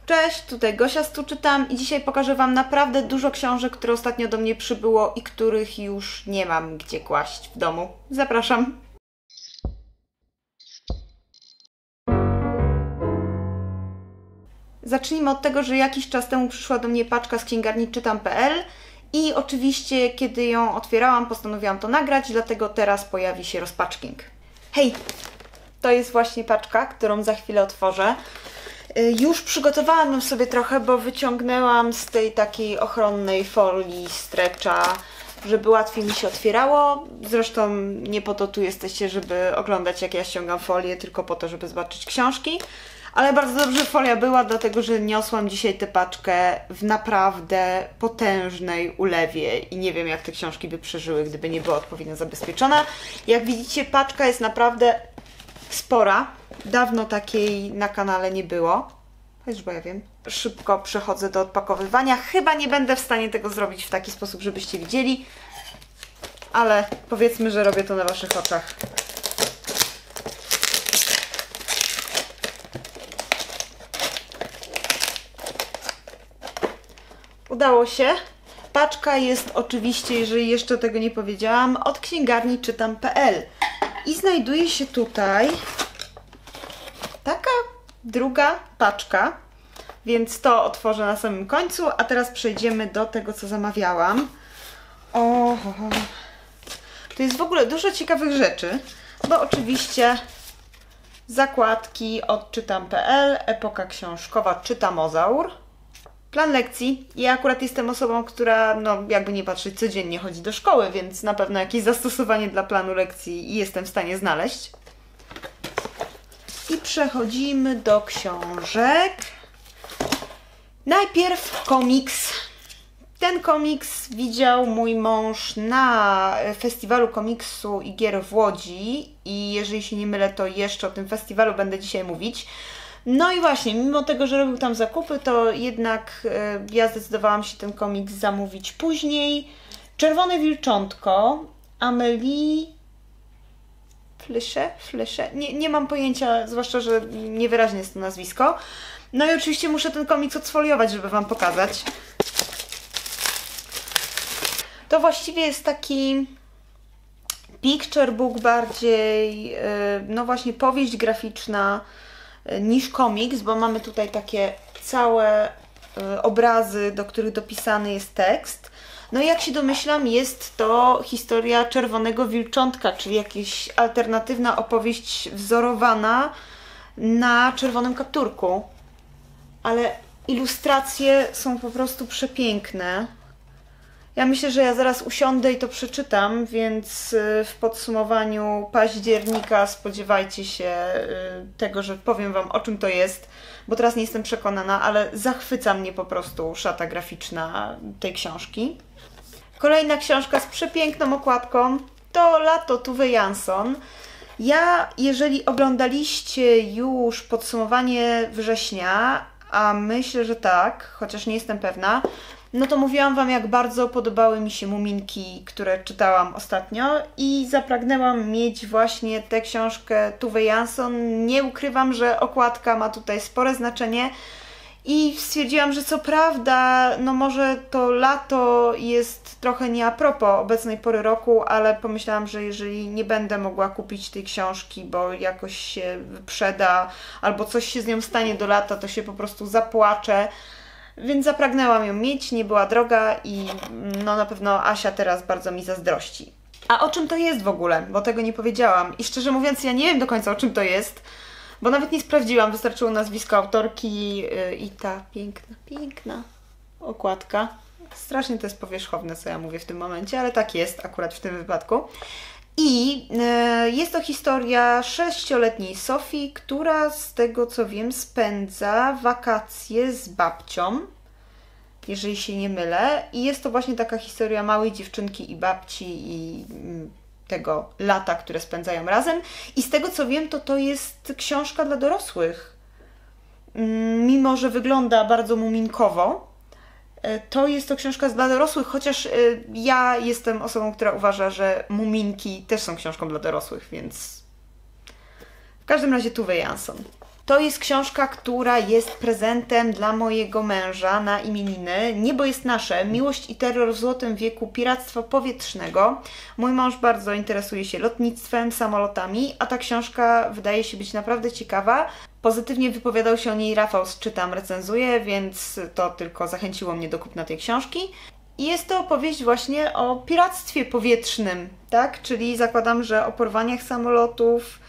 Cześć, tutaj Gosia z Tu Czytam i dzisiaj pokażę Wam naprawdę dużo książek, które ostatnio do mnie przybyło i których już nie mam gdzie kłaść w domu. Zapraszam! Zacznijmy od tego, że jakiś czas temu przyszła do mnie paczka z księgarni czytam.pl i oczywiście, kiedy ją otwierałam, postanowiłam to nagrać, dlatego teraz pojawi się rozpaczking. Hej! To jest właśnie paczka, którą za chwilę otworzę. Już przygotowałam ją sobie trochę, bo wyciągnęłam z tej takiej ochronnej folii stretcha, żeby łatwiej mi się otwierało. Zresztą nie po to tu jesteście, żeby oglądać, jak ja ściągam folię, tylko po to, żeby zobaczyć książki. Ale bardzo dobrze folia była, dlatego że niosłam dzisiaj tę paczkę w naprawdę potężnej ulewie i nie wiem, jak te książki by przeżyły, gdyby nie była odpowiednio zabezpieczona. Jak widzicie, paczka jest naprawdę spora. Dawno takiej na kanale nie było. Chociaż bo ja wiem. Szybko przechodzę do odpakowywania. Chyba nie będę w stanie tego zrobić w taki sposób, żebyście widzieli. Ale powiedzmy, że robię to na Waszych oczach. Udało się. Paczka jest oczywiście, jeżeli jeszcze tego nie powiedziałam, od księgarni czytam.pl. I znajduje się tutaj taka druga paczka, więc to otworzę na samym końcu, a teraz przejdziemy do tego, co zamawiałam. To jest w ogóle dużo ciekawych rzeczy, bo oczywiście zakładki od czytam.pl, epoka książkowa Czytamozaur. Plan lekcji. Ja akurat jestem osobą, która, no jakby nie patrzeć, codziennie chodzi do szkoły, więc na pewno jakieś zastosowanie dla planu lekcji jestem w stanie znaleźć. I przechodzimy do książek. Najpierw komiks. Ten komiks widział mój mąż na festiwalu komiksu i gier w Łodzi i jeżeli się nie mylę, to jeszcze o tym festiwalu będę dzisiaj mówić. No i właśnie, mimo tego, że robił tam zakupy, to jednak ja zdecydowałam się ten komiks zamówić później. Czerwone Wilczątko, Amélie Flesze? Nie mam pojęcia, zwłaszcza, że niewyraźne jest to nazwisko. No i oczywiście muszę ten komiks odsfoliować, żeby Wam pokazać. To właściwie jest taki picture book bardziej, no właśnie powieść graficzna niż komiks, bo mamy tutaj takie całe obrazy, do których dopisany jest tekst. No i jak się domyślam, jest to historia Czerwonego Wilczątka, czyli jakaś alternatywna opowieść wzorowana na Czerwonym Kapturku. Ale ilustracje są po prostu przepiękne. Ja myślę, że ja zaraz usiądę i to przeczytam, więc w podsumowaniu października spodziewajcie się tego, że powiem Wam, o czym to jest, bo teraz nie jestem przekonana, ale zachwyca mnie po prostu szata graficzna tej książki. Kolejna książka z przepiękną okładką to Lato Tove Jansson. Jeżeli oglądaliście już podsumowanie września, a myślę, że tak, chociaż nie jestem pewna, no to mówiłam Wam, jak bardzo podobały mi się Muminki, które czytałam ostatnio i zapragnęłam mieć właśnie tę książkę Tove Jansson. Nie ukrywam, że okładka ma tutaj spore znaczenie i stwierdziłam, że co prawda, no może to lato jest trochę nie a propos obecnej pory roku, ale pomyślałam, że jeżeli nie będę mogła kupić tej książki, bo jakoś się wyprzeda albo coś się z nią stanie do lata, to się po prostu zapłaczę. Więc zapragnęłam ją mieć, nie była droga i no na pewno Asia teraz bardzo mi zazdrości. A o czym to jest w ogóle? Bo tego nie powiedziałam. I szczerze mówiąc, ja nie wiem do końca, o czym to jest, bo nawet nie sprawdziłam. Wystarczyło nazwisko autorki i ta piękna okładka. Strasznie to jest powierzchowne, co ja mówię w tym momencie, ale tak jest akurat w tym wypadku. I jest to historia 6-letniej Sofii, która z tego co wiem spędza wakacje z babcią, jeżeli się nie mylę. I jest to właśnie taka historia małej dziewczynki i babci i tego lata, które spędzają razem. I z tego co wiem, to jest książka dla dorosłych. Mimo że wygląda bardzo muminkowo, to jest to książka dla dorosłych, chociaż ja jestem osobą, która uważa, że Muminki też są książką dla dorosłych, więc w każdym razie Tove Jansson. To jest książka, która jest prezentem dla mojego męża na imieniny. Niebo jest nasze, Miłość i terror w złotym wieku piractwa powietrznego. Mój mąż bardzo interesuje się lotnictwem, samolotami, a ta książka wydaje się być naprawdę ciekawa. Pozytywnie wypowiadał się o niej Rafał z Czytam Recenzuje, więc to tylko zachęciło mnie do kupna tej książki. I jest to opowieść właśnie o piractwie powietrznym, tak? Czyli zakładam, że o porwaniach samolotów.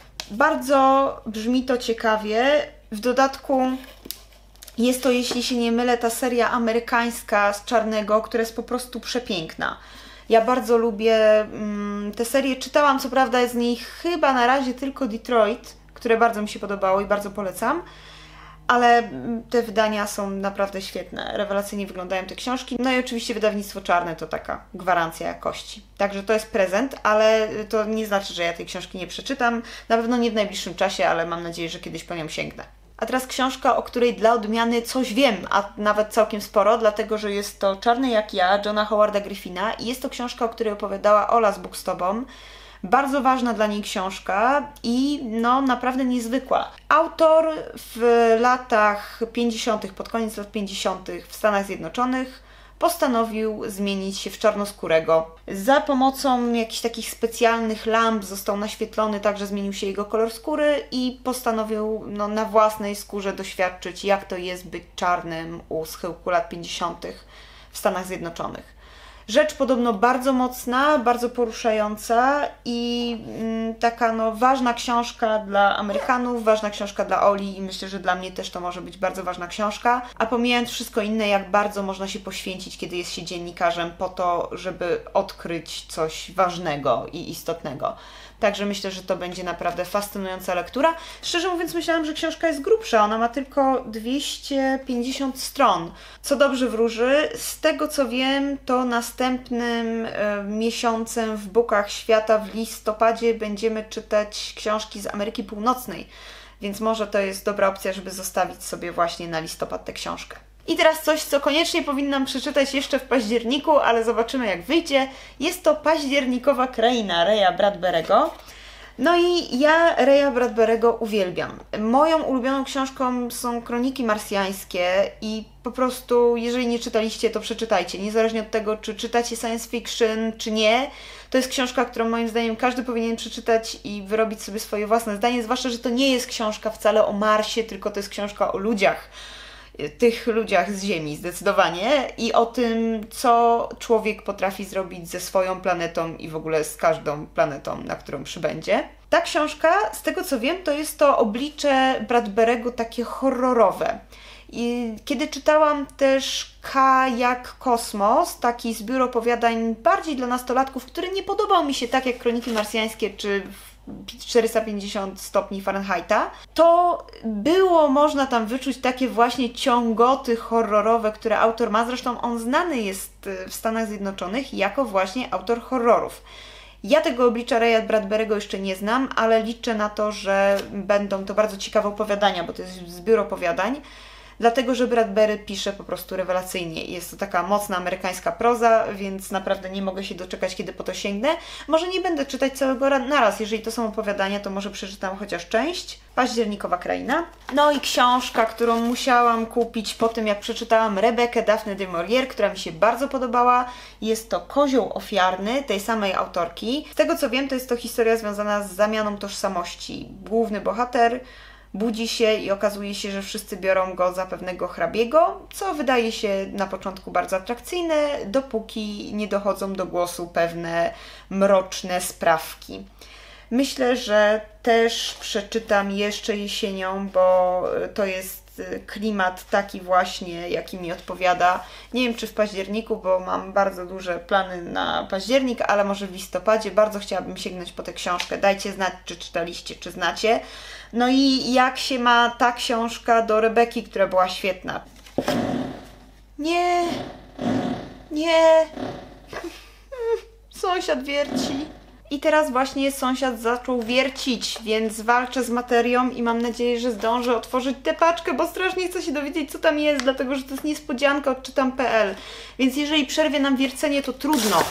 Bardzo brzmi to ciekawie. W dodatku jest to, jeśli się nie mylę, ta seria amerykańska z Czarnego, która jest po prostu przepiękna. Ja bardzo lubię tę serię. Czytałam co prawda z niej chyba na razie tylko Detroit, które bardzo mi się podobało i bardzo polecam. Ale te wydania są naprawdę świetne. Rewelacyjnie wyglądają te książki. No i oczywiście wydawnictwo Czarne to taka gwarancja jakości. Także to jest prezent, ale to nie znaczy, że ja tej książki nie przeczytam. Na pewno nie w najbliższym czasie, ale mam nadzieję, że kiedyś po nią sięgnę. A teraz książka, o której dla odmiany coś wiem, a nawet całkiem sporo, dlatego że jest to Czarny jak ja, Johna Howarda Griffina i jest to książka, o której opowiadała Ola z Booktobą. Bardzo ważna dla niej książka i no naprawdę niezwykła. Autor w latach 50., pod koniec lat 50. w Stanach Zjednoczonych postanowił zmienić się w czarnoskórego. Za pomocą jakichś takich specjalnych lamp został naświetlony tak, że zmienił się jego kolor skóry i postanowił na własnej skórze doświadczyć, jak to jest być czarnym u schyłku lat 50. w Stanach Zjednoczonych. Rzecz podobno bardzo mocna, bardzo poruszająca i taka ważna książka dla Amerykanów, ważna książka dla Oli i myślę, że dla mnie też to może być bardzo ważna książka. A pomijając wszystko inne, jak bardzo można się poświęcić, kiedy jest się dziennikarzem po to, żeby odkryć coś ważnego i istotnego. Także myślę, że to będzie naprawdę fascynująca lektura. Szczerze mówiąc, myślałam, że książka jest grubsza. Ona ma tylko 250 stron, co dobrze wróży. Z tego co wiem, to następnym miesiącem w Bookach Świata w listopadzie będziemy czytać książki z Ameryki Północnej. Więc może to jest dobra opcja, żeby zostawić sobie właśnie na listopad tę książkę. I teraz coś, co koniecznie powinnam przeczytać jeszcze w październiku, ale zobaczymy jak wyjdzie. Jest to Październikowa kraina Raya Bradbury'ego. No i ja Raya Bradbury'ego uwielbiam. Moją ulubioną książką są Kroniki Marsjańskie i po prostu, jeżeli nie czytaliście, to przeczytajcie. Niezależnie od tego, czy czytacie science fiction, czy nie. To jest książka, którą moim zdaniem każdy powinien przeczytać i wyrobić sobie swoje własne zdanie, zwłaszcza, że to nie jest książka wcale o Marsie, tylko to jest książka o ludziach. Tych ludziach z Ziemi zdecydowanie i o tym, co człowiek potrafi zrobić ze swoją planetą i w ogóle z każdą planetą, na którą przybędzie. Ta książka, z tego co wiem, to jest to oblicze Bradbury'ego takie horrorowe. I kiedy czytałam też K jak Kosmos, taki zbiór opowiadań bardziej dla nastolatków, który nie podobał mi się tak jak Kroniki Marsjańskie czy 450 stopni Fahrenheita, to było można tam wyczuć takie właśnie ciągoty horrorowe, które autor ma. Zresztą on znany jest w Stanach Zjednoczonych jako właśnie autor horrorów. Ja tego oblicza Raya Bradbury'ego jeszcze nie znam, ale liczę na to, że będą to bardzo ciekawe opowiadania, bo to jest zbiór opowiadań. Dlatego, że Bradbury pisze po prostu rewelacyjnie. Jest to taka mocna amerykańska proza, więc naprawdę nie mogę się doczekać, kiedy po to sięgnę. Może nie będę czytać całego naraz. Jeżeli to są opowiadania, to może przeczytam chociaż część. Październikowa kraina. No i książka, którą musiałam kupić po tym, jak przeczytałam Rebekę Daphne du Maurier, która mi się bardzo podobała. Jest to Kozioł ofiarny, tej samej autorki. Z tego co wiem, to jest to historia związana z zamianą tożsamości. Główny bohater budzi się i okazuje się, że wszyscy biorą go za pewnego hrabiego, co wydaje się na początku bardzo atrakcyjne, dopóki nie dochodzą do głosu pewne mroczne sprawki. Myślę, że też przeczytam jeszcze jesienią, bo to jest klimat taki właśnie, jaki mi odpowiada. Nie wiem, czy w październiku, bo mam bardzo duże plany na październik, ale może w listopadzie. Bardzo chciałabym sięgnąć po tę książkę. Dajcie znać, czy czytaliście, czy znacie. No i jak się ma ta książka do Rebeki, która była świetna. Nie. Sąsiad wierci. I teraz właśnie sąsiad zaczął wiercić, więc walczę z materią i mam nadzieję, że zdążę otworzyć tę paczkę, bo strasznie chcę się dowiedzieć, co tam jest, dlatego że to jest niespodzianka od czytam.pl. Więc jeżeli przerwie nam wiercenie, to trudno.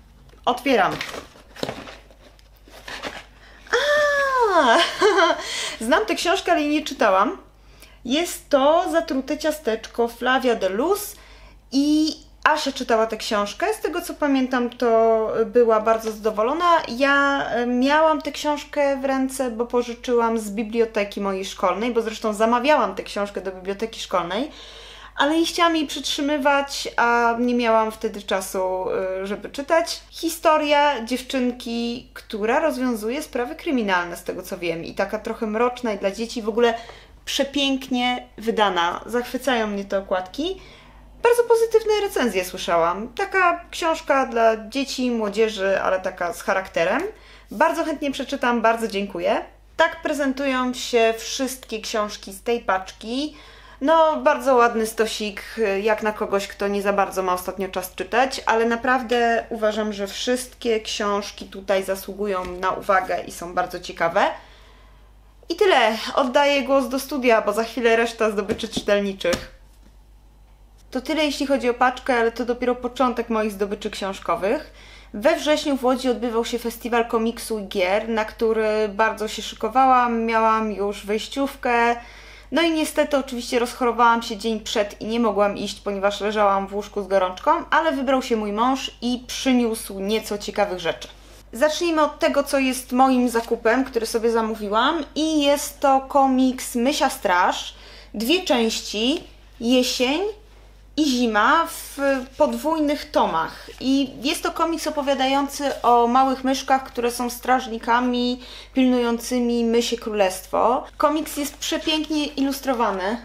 Otwieram. Znam tę książkę, ale jej nie czytałam. Jest to Zatrute ciasteczko Flavia de Luz i Asia czytała tę książkę. Z tego co pamiętam, to była bardzo zadowolona. Ja miałam tę książkę w ręce, bo pożyczyłam z biblioteki mojej szkolnej, bo zresztą zamawiałam tę książkę do biblioteki szkolnej, ale nie chciałam jej przytrzymywać, a nie miałam wtedy czasu, żeby czytać. Historia dziewczynki, która rozwiązuje sprawy kryminalne, z tego co wiem, i taka trochę mroczna i dla dzieci, w ogóle przepięknie wydana. Zachwycają mnie te okładki. Bardzo pozytywne recenzje słyszałam. Taka książka dla dzieci i młodzieży, ale taka z charakterem. Bardzo chętnie przeczytam, bardzo dziękuję. Tak prezentują się wszystkie książki z tej paczki. No, bardzo ładny stosik, jak na kogoś, kto nie za bardzo ma ostatnio czas czytać, ale naprawdę uważam, że wszystkie książki tutaj zasługują na uwagę i są bardzo ciekawe. I tyle. Oddaję głos do studia, bo za chwilę reszta zdobyczy czytelniczych. To tyle, jeśli chodzi o paczkę, ale to dopiero początek moich zdobyczy książkowych. We wrześniu w Łodzi odbywał się festiwal komiksu i gier, na który bardzo się szykowałam, miałam już wejściówkę. No i niestety oczywiście rozchorowałam się dzień przed i nie mogłam iść, ponieważ leżałam w łóżku z gorączką, ale wybrał się mój mąż i przyniósł nieco ciekawych rzeczy. Zacznijmy od tego, co jest moim zakupem, który sobie zamówiłam, i jest to komiks Mysia Straż, 2 części, jesień i zima w podwójnych tomach. I jest to komiks opowiadający o małych myszkach, które są strażnikami pilnującymi mysie królestwo. Komiks jest przepięknie ilustrowany.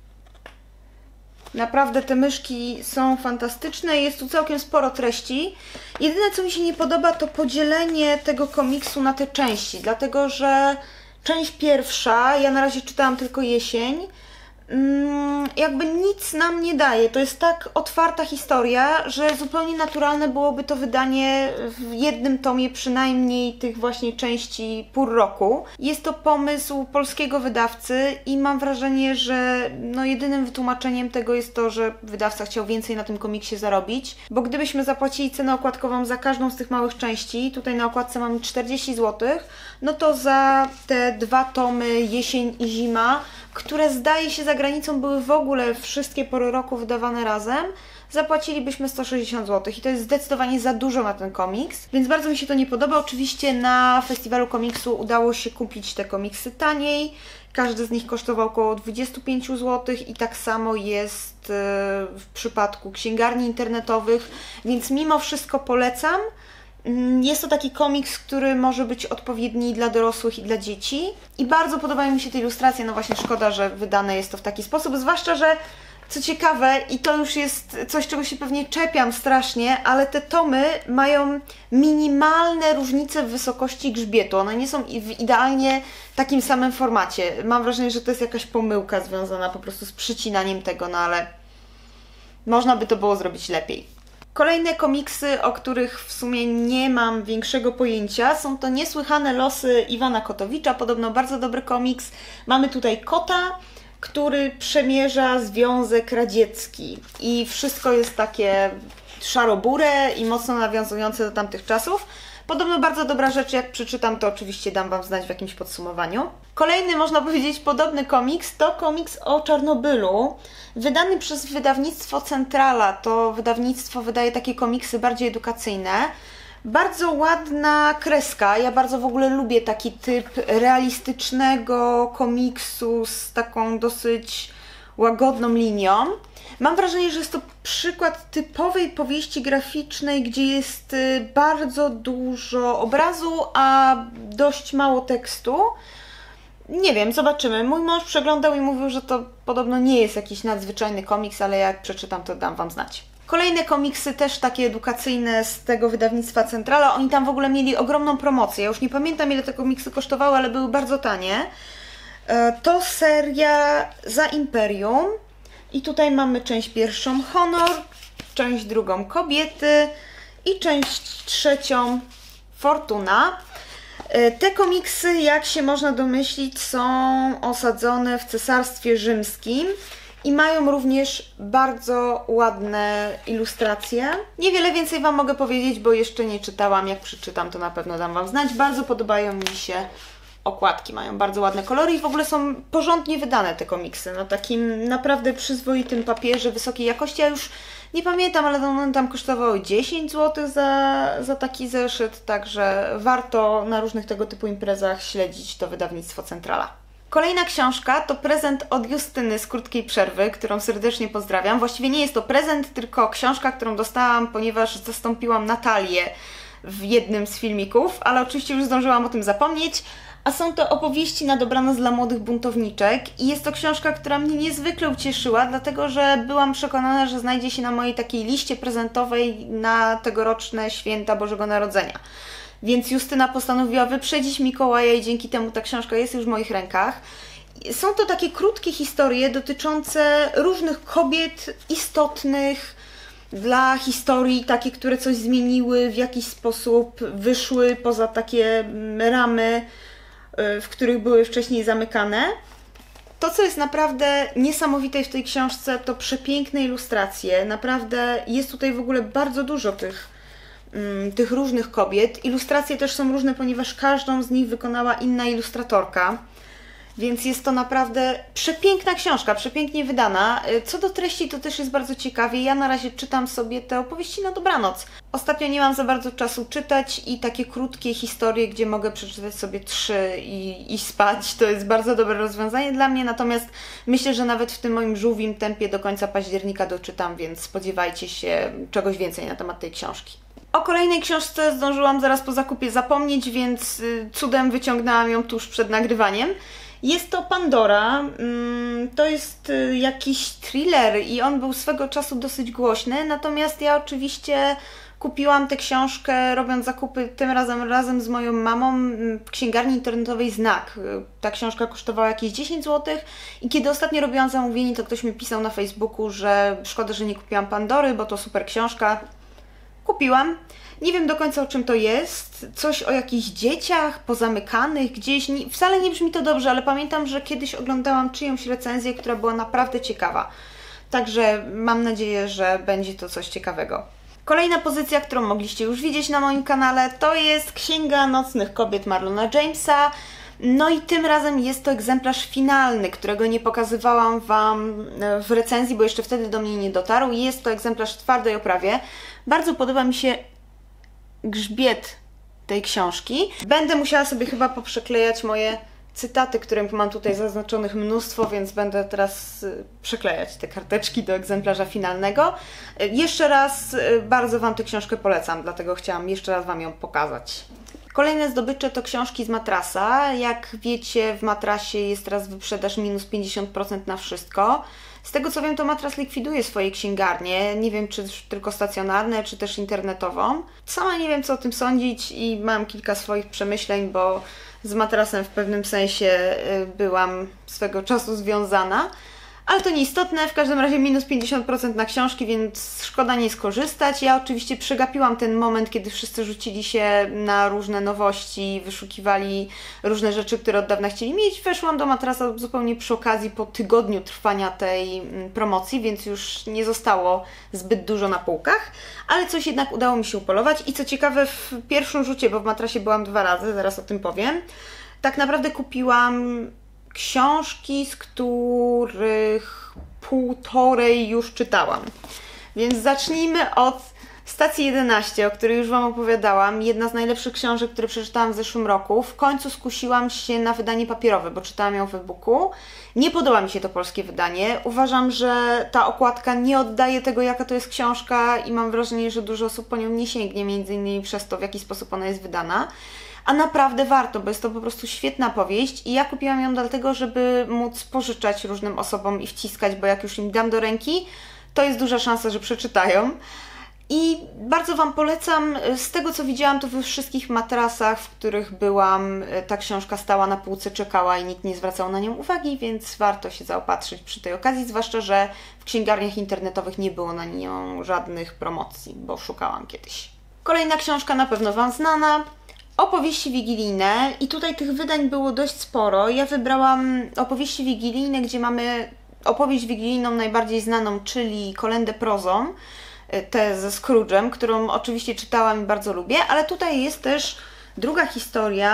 Naprawdę te myszki są fantastyczne, jest tu całkiem sporo treści. Jedyne co mi się nie podoba, to podzielenie tego komiksu na te części, dlatego że część pierwsza, ja na razie czytałam tylko jesień, jakby nic nam nie daje. To jest tak otwarta historia, że zupełnie naturalne byłoby to wydanie w jednym tomie przynajmniej tych właśnie części pór roku. Jest to pomysł polskiego wydawcy i mam wrażenie, że no jedynym wytłumaczeniem tego jest to, że wydawca chciał więcej na tym komiksie zarobić, bo gdybyśmy zapłacili cenę okładkową za każdą z tych małych części, tutaj na okładce mamy 40 zł, no to za te 2 tomy jesień i zima, które zdaje się za granicą były w ogóle wszystkie pory roku wydawane razem, zapłacilibyśmy 160 zł i to jest zdecydowanie za dużo na ten komiks, więc bardzo mi się to nie podoba. Oczywiście na festiwalu komiksu udało się kupić te komiksy taniej, każdy z nich kosztował około 25 zł i tak samo jest w przypadku księgarni internetowych, więc mimo wszystko polecam. Jest to taki komiks, który może być odpowiedni dla dorosłych i dla dzieci. I bardzo podobają mi się te ilustracje. No właśnie szkoda, że wydane jest to w taki sposób. Zwłaszcza, że co ciekawe, i to już jest coś, czego się pewnie czepiam strasznie, ale te tomy mają minimalne różnice w wysokości grzbietu. One nie są w idealnie takim samym formacie. Mam wrażenie, że to jest jakaś pomyłka związana po prostu z przycinaniem tego, no ale można by to było zrobić lepiej. Kolejne komiksy, o których w sumie nie mam większego pojęcia, są to Niesłychane losy Iwana Kotowicza, podobno bardzo dobry komiks. Mamy tutaj kota, który przemierza Związek Radziecki i wszystko jest takie szarobure i mocno nawiązujące do tamtych czasów. Podobno bardzo dobra rzecz, jak przeczytam, to oczywiście dam Wam znać w jakimś podsumowaniu. Kolejny, można powiedzieć, podobny komiks to komiks o Czarnobylu, wydany przez wydawnictwo Centrala. To wydawnictwo wydaje takie komiksy bardziej edukacyjne. Bardzo ładna kreska, ja bardzo w ogóle lubię taki typ realistycznego komiksu z taką dosyć łagodną linią. Mam wrażenie, że jest to przykład typowej powieści graficznej, gdzie jest bardzo dużo obrazu, a dość mało tekstu. Nie wiem, zobaczymy. Mój mąż przeglądał i mówił, że to podobno nie jest jakiś nadzwyczajny komiks, ale jak przeczytam, to dam Wam znać. Kolejne komiksy, też takie edukacyjne z tego wydawnictwa Centrala. Oni tam w ogóle mieli ogromną promocję. Ja już nie pamiętam, ile te komiksy kosztowały, ale były bardzo tanie. To seria Za Imperium. I tutaj mamy część pierwszą Honor, część drugą Kobiety i część trzecią Fortuna. Te komiksy, jak się można domyślić, są osadzone w Cesarstwie Rzymskim i mają również bardzo ładne ilustracje. Niewiele więcej Wam mogę powiedzieć, bo jeszcze nie czytałam. Jak przeczytam, to na pewno dam Wam znać. Bardzo podobają mi się okładki mają bardzo ładne kolory i w ogóle są porządnie wydane te komiksy, na takim naprawdę przyzwoitym papierze wysokiej jakości. Ja już nie pamiętam, ale one tam kosztowały 10 zł za taki zeszyt, także warto na różnych tego typu imprezach śledzić to wydawnictwo Centrala. Kolejna książka to prezent od Justyny z Krótkiej Przerwy, którą serdecznie pozdrawiam. Właściwie nie jest to prezent, tylko książka, którą dostałam, ponieważ zastąpiłam Natalię w jednym z filmików, ale oczywiście już zdążyłam o tym zapomnieć. A są to opowieści na dobranoc dla młodych buntowniczek i jest to książka, która mnie niezwykle ucieszyła, dlatego że byłam przekonana, że znajdzie się na mojej takiej liście prezentowej na tegoroczne święta Bożego Narodzenia. Więc Justyna postanowiła wyprzedzić Mikołaja i dzięki temu ta książka jest już w moich rękach. Są to takie krótkie historie dotyczące różnych kobiet istotnych dla historii, takie, które coś zmieniły, w jakiś sposób wyszły poza takie ramy, w których były wcześniej zamykane. To, co jest naprawdę niesamowite w tej książce, to przepiękne ilustracje. Naprawdę jest tutaj w ogóle bardzo dużo tych różnych kobiet. Ilustracje też są różne, ponieważ każdą z nich wykonała inna ilustratorka. Więc jest to naprawdę przepiękna książka, przepięknie wydana. Co do treści, to też jest bardzo ciekawie. Ja na razie czytam sobie te opowieści na dobranoc. Ostatnio nie mam za bardzo czasu czytać i takie krótkie historie, gdzie mogę przeczytać sobie 3 i spać, to jest bardzo dobre rozwiązanie dla mnie. Natomiast myślę, że nawet w tym moim żółwim tempie do końca października doczytam, więc spodziewajcie się czegoś więcej na temat tej książki. O kolejnej książce zdążyłam zaraz po zakupie zapomnieć, więc cudem wyciągnęłam ją tuż przed nagrywaniem. Jest to Pandora, to jest jakiś thriller i on był swego czasu dosyć głośny, natomiast ja oczywiście kupiłam tę książkę robiąc zakupy tym razem z moją mamą w księgarni internetowej Znak. Ta książka kosztowała jakieś 10 zł i kiedy ostatnio robiłam zamówienie, to ktoś mi pisał na Facebooku, że szkoda, że nie kupiłam Pandory, bo to super książka. Kupiłam. Nie wiem do końca, o czym to jest. Coś o jakichś dzieciach pozamykanych gdzieś. Wcale nie brzmi to dobrze, ale pamiętam, że kiedyś oglądałam czyjąś recenzję, która była naprawdę ciekawa. Także mam nadzieję, że będzie to coś ciekawego. Kolejna pozycja, którą mogliście już widzieć na moim kanale, to jest Księga Nocnych Kobiet Marlona Jamesa. No i tym razem jest to egzemplarz finalny, którego nie pokazywałam Wam w recenzji, bo jeszcze wtedy do mnie nie dotarł. Jest to egzemplarz w twardej oprawie. Bardzo podoba mi się grzbiet tej książki. Będę musiała sobie chyba poprzeklejać moje cytaty, których mam tutaj zaznaczonych mnóstwo, więc będę teraz przeklejać te karteczki do egzemplarza finalnego. Jeszcze raz bardzo Wam tę książkę polecam, dlatego chciałam jeszcze raz Wam ją pokazać. Kolejne zdobycze to książki z Matrasa. Jak wiecie, w Matrasie jest teraz wyprzedaż minus 50% na wszystko. Z tego co wiem, to Matras likwiduje swoje księgarnie. Nie wiem, czy tylko stacjonarne, czy też internetową. Sama nie wiem, co o tym sądzić i mam kilka swoich przemyśleń, bo z Matrasem w pewnym sensie byłam swego czasu związana. Ale to nieistotne, w każdym razie minus 50% na książki, więc szkoda nie skorzystać. Ja oczywiście przegapiłam ten moment, kiedy wszyscy rzucili się na różne nowości, wyszukiwali różne rzeczy, które od dawna chcieli mieć. Weszłam do Matrasa zupełnie przy okazji po tygodniu trwania tej promocji, więc już nie zostało zbyt dużo na półkach, ale coś jednak udało mi się upolować i co ciekawe w pierwszym rzucie, bo w Matrasie byłam 2 razy, zaraz o tym powiem, tak naprawdę kupiłam książki, z których 1,5 już czytałam. Więc zacznijmy od Stacji 11, o której już Wam opowiadałam. Jedna z najlepszych książek, które przeczytałam w zeszłym roku. W końcu skusiłam się na wydanie papierowe, bo czytałam ją w e-booku. Nie podoba mi się to polskie wydanie. Uważam, że ta okładka nie oddaje tego, jaka to jest książka i mam wrażenie, że dużo osób po nią nie sięgnie, między innymi przez to, w jaki sposób ona jest wydana. A naprawdę warto, bo jest to po prostu świetna powieść i ja kupiłam ją dlatego, żeby móc pożyczać różnym osobom i wciskać, bo jak już im dam do ręki, to jest duża szansa, że przeczytają. I bardzo Wam polecam, z tego co widziałam, to we wszystkich Matrasach, w których byłam, ta książka stała na półce, czekała i nikt nie zwracał na nią uwagi, więc warto się zaopatrzyć przy tej okazji, zwłaszcza, że w księgarniach internetowych nie było na nią żadnych promocji, bo szukałam kiedyś. Kolejna książka na pewno Wam znana. Opowieści wigilijne i tutaj tych wydań było dość sporo. Ja wybrałam opowieści wigilijne, gdzie mamy opowieść wigilijną najbardziej znaną, czyli Kolędę prozą, tę ze Scrooge'em, którą oczywiście czytałam i bardzo lubię, ale tutaj jest też druga historia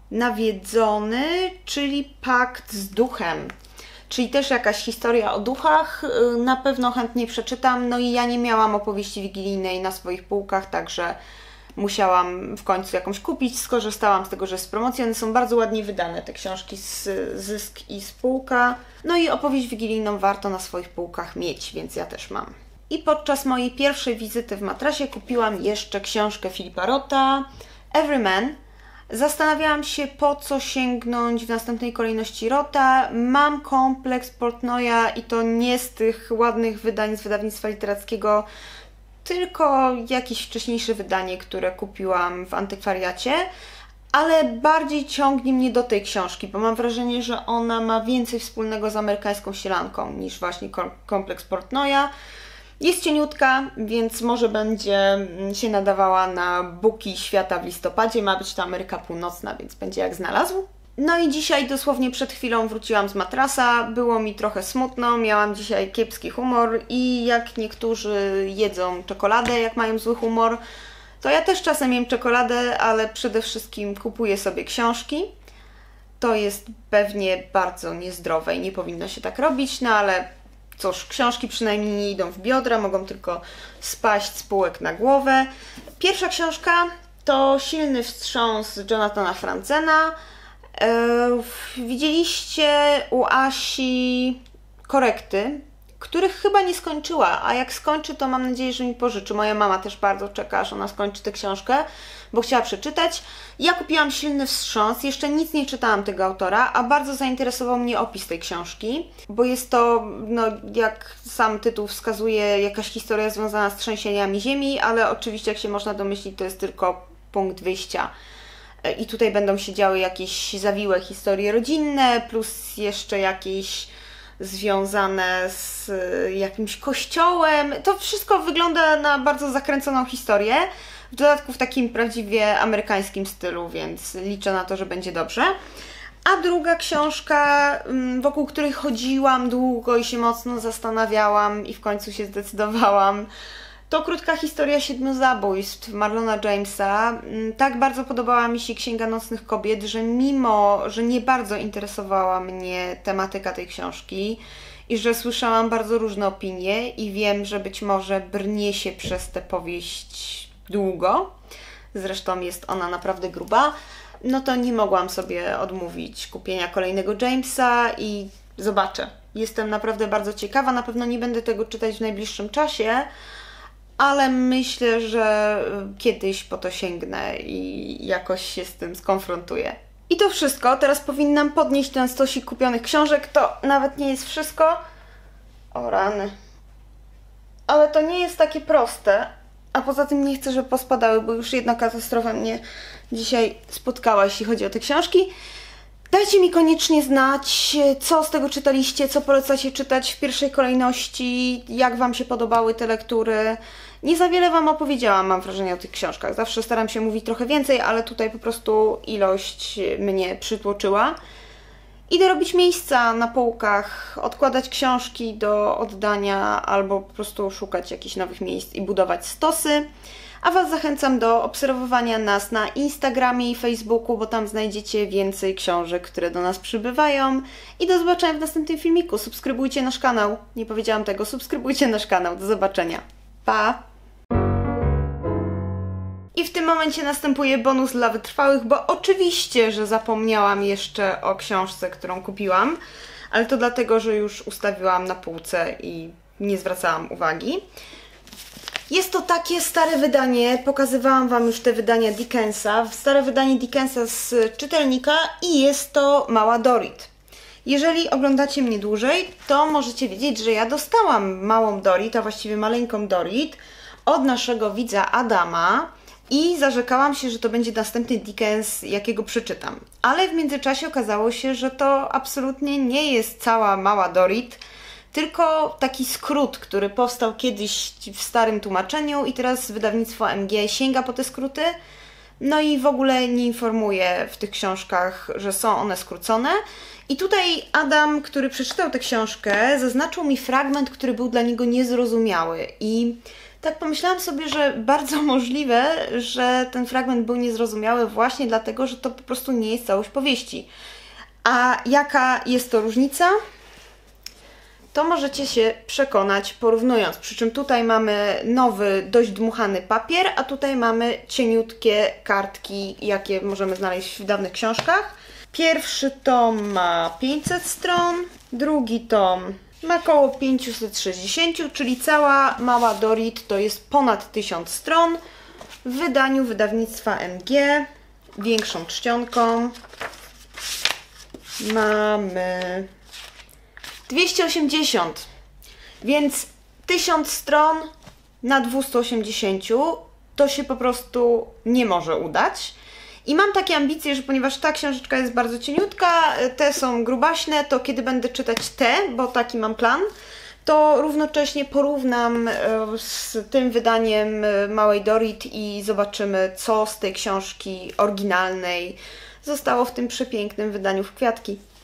Nawiedzony, czyli Pakt z duchem. Czyli też jakaś historia o duchach, na pewno chętnie przeczytam. No i ja nie miałam opowieści wigilijnej na swoich półkach, także musiałam w końcu jakąś kupić. Skorzystałam z tego, że jest z promocji. One są bardzo ładnie wydane, te książki z Zysk i Spółka. No i opowieść wigilijną warto na swoich półkach mieć, więc ja też mam. I podczas mojej pierwszej wizyty w Matrasie kupiłam jeszcze książkę Philippa Rotha, Everyman. Zastanawiałam się, po co sięgnąć w następnej kolejności Rotha. Mam kompleks Portnoya i to nie z tych ładnych wydań z wydawnictwa literackiego, tylko jakieś wcześniejsze wydanie, które kupiłam w antykwariacie, ale bardziej ciągnie mnie do tej książki, bo mam wrażenie, że ona ma więcej wspólnego z amerykańską sielanką niż właśnie kompleks Portnoya. Jest cieniutka, więc może będzie się nadawała na Booki Świata w listopadzie. Ma być to Ameryka Północna, więc będzie jak znalazł. No i dzisiaj dosłownie przed chwilą wróciłam z Matrasa. Było mi trochę smutno, miałam dzisiaj kiepski humor i jak niektórzy jedzą czekoladę, jak mają zły humor, to ja też czasem jem czekoladę, ale przede wszystkim kupuję sobie książki. To jest pewnie bardzo niezdrowe i nie powinno się tak robić, no ale cóż, książki przynajmniej nie idą w biodra, mogą tylko spaść z półek na głowę. Pierwsza książka to Silny wstrząs Jonathana Franzena. Widzieliście u Asi korekty, których chyba nie skończyła, a jak skończy, to mam nadzieję, że mi pożyczy. Moja mama też bardzo czeka, aż ona skończy tę książkę, bo chciała przeczytać. Ja kupiłam Silny wstrząs, jeszcze nic nie czytałam tego autora, a bardzo zainteresował mnie opis tej książki, bo jest to, no, jak sam tytuł wskazuje, jakaś historia związana z trzęsieniami ziemi, ale oczywiście, jak się można domyślić, to jest tylko punkt wyjścia. I tutaj będą się działy jakieś zawiłe historie rodzinne, plus jeszcze jakieś związane z jakimś kościołem. To wszystko wygląda na bardzo zakręconą historię, w dodatku w takim prawdziwie amerykańskim stylu, więc liczę na to, że będzie dobrze. A druga książka, wokół której chodziłam długo i się mocno zastanawiałam i w końcu się zdecydowałam, to krótka historia 7 zabójstw Marlona Jamesa. Tak bardzo podobała mi się Księga Nocnych Kobiet, że mimo, że nie bardzo interesowała mnie tematyka tej książki i że słyszałam bardzo różne opinie i wiem, że być może brnie się przez tę powieść długo, zresztą jest ona naprawdę gruba, no to nie mogłam sobie odmówić kupienia kolejnego Jamesa i zobaczę. Jestem naprawdę bardzo ciekawa, na pewno nie będę tego czytać w najbliższym czasie, ale myślę, że kiedyś po to sięgnę i jakoś się z tym skonfrontuję. I to wszystko. Teraz powinnam podnieść ten stosik kupionych książek. To nawet nie jest wszystko. O rany. Ale to nie jest takie proste. A poza tym nie chcę, żeby pospadały, bo już jedna katastrofa mnie dzisiaj spotkała, jeśli chodzi o te książki. Dajcie mi koniecznie znać, co z tego czytaliście, co polecacie czytać w pierwszej kolejności, jak Wam się podobały te lektury. Nie za wiele Wam opowiedziałam, mam wrażenie, o tych książkach. Zawsze staram się mówić trochę więcej, ale tutaj po prostu ilość mnie przytłoczyła. Idę robić miejsca na półkach, odkładać książki do oddania albo po prostu szukać jakichś nowych miejsc i budować stosy. A Was zachęcam do obserwowania nas na Instagramie i Facebooku, bo tam znajdziecie więcej książek, które do nas przybywają. I do zobaczenia w następnym filmiku. Subskrybujcie nasz kanał. Nie powiedziałam tego. Subskrybujcie nasz kanał. Do zobaczenia. Pa! I w tym momencie następuje bonus dla wytrwałych, bo oczywiście, że zapomniałam jeszcze o książce, którą kupiłam, ale to dlatego, że już ustawiłam na półce i nie zwracałam uwagi. Jest to takie stare wydanie, pokazywałam Wam już te wydania Dickensa, stare wydanie Dickensa z czytelnika i jest to Mała Dorrit. Jeżeli oglądacie mnie dłużej, to możecie wiedzieć, że ja dostałam Małą Dorrit, a właściwie Maleńką Dorrit od naszego widza Adama i zarzekałam się, że to będzie następny Dickens, jakiego przeczytam. Ale w międzyczasie okazało się, że to absolutnie nie jest cała Mała Dorrit, tylko taki skrót, który powstał kiedyś w starym tłumaczeniu i teraz wydawnictwo MG sięga po te skróty. No i w ogóle nie informuje w tych książkach, że są one skrócone. I tutaj Adam, który przeczytał tę książkę, zaznaczył mi fragment, który był dla niego niezrozumiały. I tak pomyślałam sobie, że bardzo możliwe, że ten fragment był niezrozumiały właśnie dlatego, że to po prostu nie jest całość powieści. A jaka jest to różnica? To możecie się przekonać porównując. Przy czym tutaj mamy nowy, dość dmuchany papier, a tutaj mamy cieniutkie kartki, jakie możemy znaleźć w dawnych książkach. Pierwszy tom ma 500 stron, drugi tom ma około 560, czyli cała mała Dorit to jest ponad 1000 stron w wydaniu wydawnictwa MG, większą czcionką. Mamy 280, więc 1000 stron na 280 to się po prostu nie może udać. I mam takie ambicje, że ponieważ ta książeczka jest bardzo cieniutka, te są grubaśne, to kiedy będę czytać te, bo taki mam plan, to równocześnie porównam z tym wydaniem Małej Dorit i zobaczymy, co z tej książki oryginalnej zostało w tym przepięknym wydaniu w kwiatki.